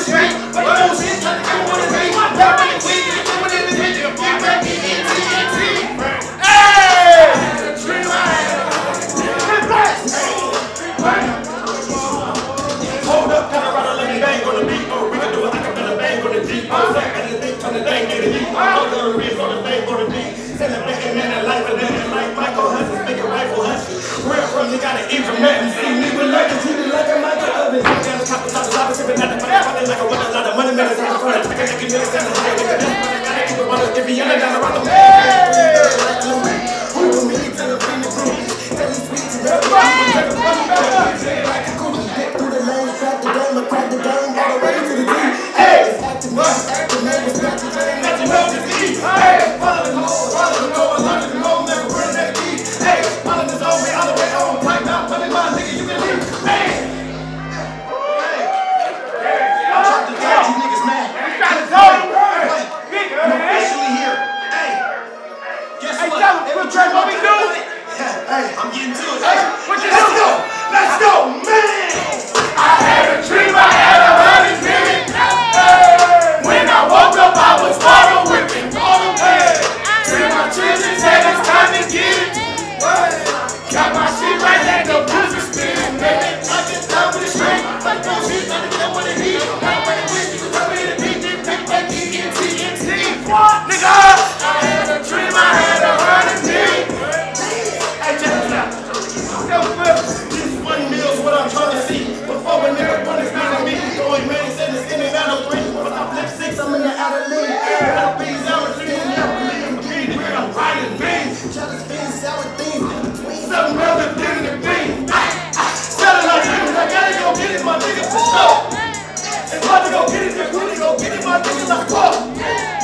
street. But the bullshit, trying to get one of me. That way we get it, one in the video. Bigbankent. Hey! Dream I had. Hold up, kinda rattle, let me bang on the beat. Oh, we can do it, I can feel a bang on the G. Oh, sack, I just think, turn the thing, get it deep. Oh, the wrist on the thing, on the beat. Send it back in man, that life and then like Michael Hudson, make a rifle hustle. Where I'm from, you gotta eat from nothing. See me with like a treated like a Michael Ovens. I'm down the top of the lava, sipping at the funny, like a one, a lot of money, man, it's on the front. I can make it stand the high, nigga, that's why I gotta keep it running. If you ain't down around the way, who do me, tell the queen to prove. Tell these sweets to everybody, like a funny man. Like a coolie, get through the lane, crack the game, crack the game, all the way to the D. Hey, it's acting man, it's got your name, got your mouth to eat. Hey, follow the hole, follow the goal, under the goal, never burn that key. Hey, follow the zone, we all the way on, pipe out, money, my nigga, you can leave. Hey, I'm trying to tell you niggas, man. I'm trying to tell you, I'm officially here. Hey, guess what? What we do? Hey, I'm getting to it. Hey, what you do? Let's go, man. I had a dream, I had 100 million. When I woke up, I was bottle whipping, bottle whipping. Till my children said it's time to get it. Got my shit right there, no pussy spinning. Baby, I just down with the straight. Like those shit, I just don't want to heat. Not when it went, you can tell me the beat. Bigbankent. Nigga, I had a dream, I had 100 million. Hey, check this out. This 1 mill's what I'm trying to see. Before a nigga run his beat on me. Going man, said it's in and out of 3. Once I flip 6, I'm in the outer league. I'll be sour things, never believe in me. I'm riding beans. Try to spin sour things. Something other than the bean. Selling like niggas, I gotta go get it, my niggas for sure. It's about to go get it, they're really go get it, my niggas like fuck.